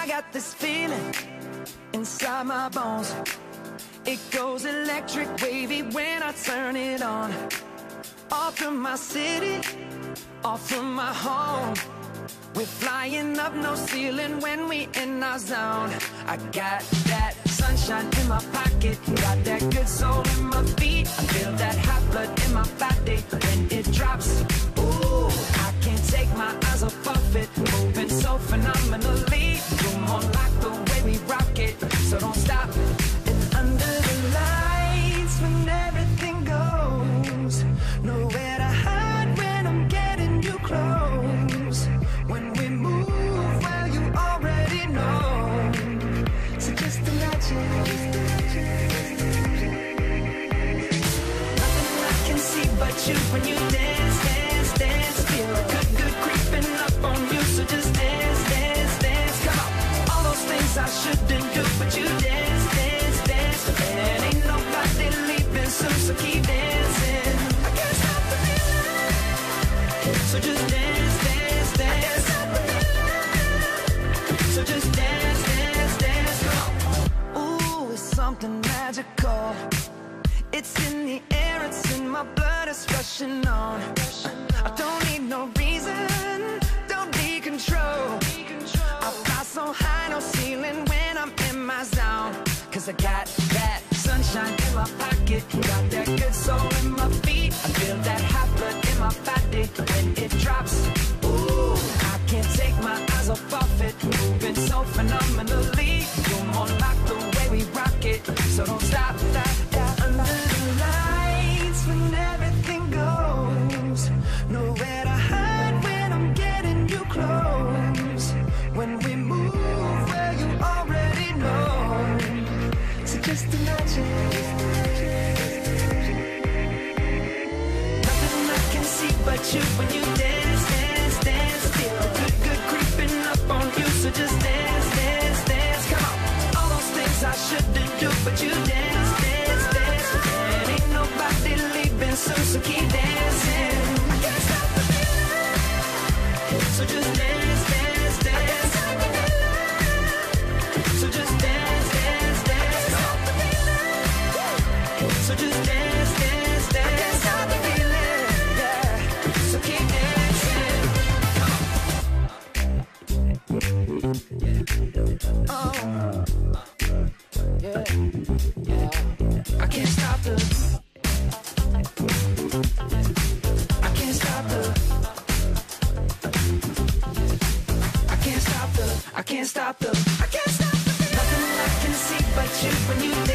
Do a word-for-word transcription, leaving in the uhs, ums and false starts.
got this feeling inside my bones. It goes electric wavy when I turn it on. Off from my city, off from my home. We're flying up, no ceiling when we in our zone. I got that sunshine in my pocket, got that good soul in my feet. I feel that hot blood in my body when it drops. Ooh, I can't take my eyes off of it, moving so phenomenally. You're more like the way we rock it, so don't stop. And under the lights, when everything goes, nowhere to hide when I'm getting you close. When we move, well, you already know. So just imagine. Nothing I can see but you when you dance, dance, dance. Feel good, good creeping up on you. So just dance, dance, dance. Come on. All those things I shouldn't do, but you dance, dance, dance. And ain't nobody leaving soon, so keep dancing. I can't stop the feeling. So just dance, dance, dance. So just dance, dance, dance, come on. Ooh, it's something magical. It's in the air, it's in my blood, it's rushing on. I don't need no reason, don't need control. I fly so high, no ceiling when I'm in my zone. Cause I got that sunshine in my pocket, got that good soul in my feet. I feel that hot blood in my body when it drops. Ooh, I can't take my eyes off of it, moving so phenomenally. You're more like the way we rock it, so don't stop, stop, stop. Under the lights, when everything goes, nowhere to hide when I'm getting you close. When we move, well, you already know. So just imagine. Nothing I can see but you when you dance, dance, dance. Feel good, good creeping up on you. So just dance, dance, dance. Come on. All those things I shouldn't do, but you dance, dance, dance. And ain't nobody leaving soon, so keep dancing. I can't stop the feeling. So just dance, dance, dance. So just dance, dance, dance. Stop the feeling. So just dance, dance, dance. I can't stop the feeling. Yeah. So keep dancing. Oh, yeah, yeah. I can't stop the. I can't stop the. I can't stop the. I can't stop the. I can't stop the. Nothing I can see but you when you